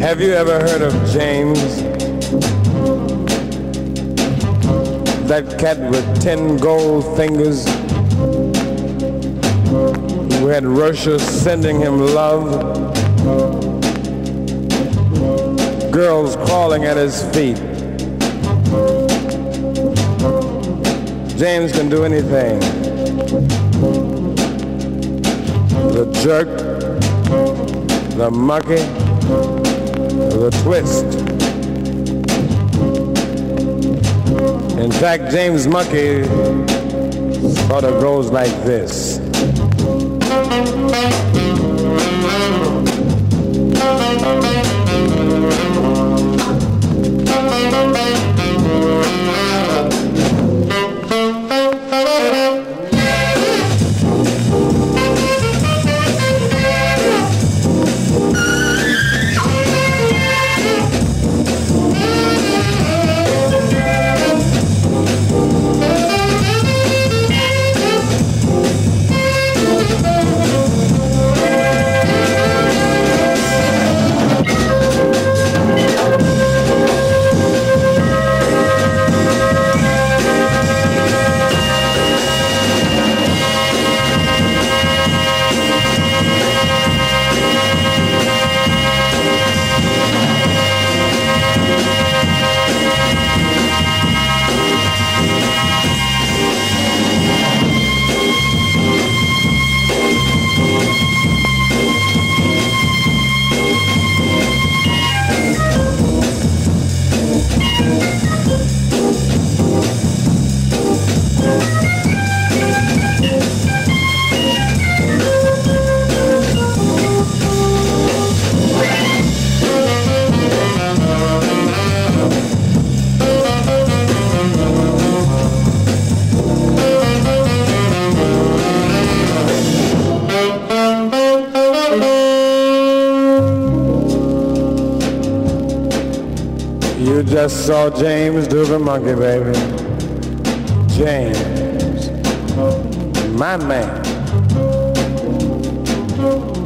Have you ever heard of James? That cat with 10 gold fingers who had Russia sending him love, girls crawling at his feet. James can do anything. The jerk, the monkey, the twist. In fact, James Monkey sort of goes like this. You just saw James do the monkey, baby. James, my man.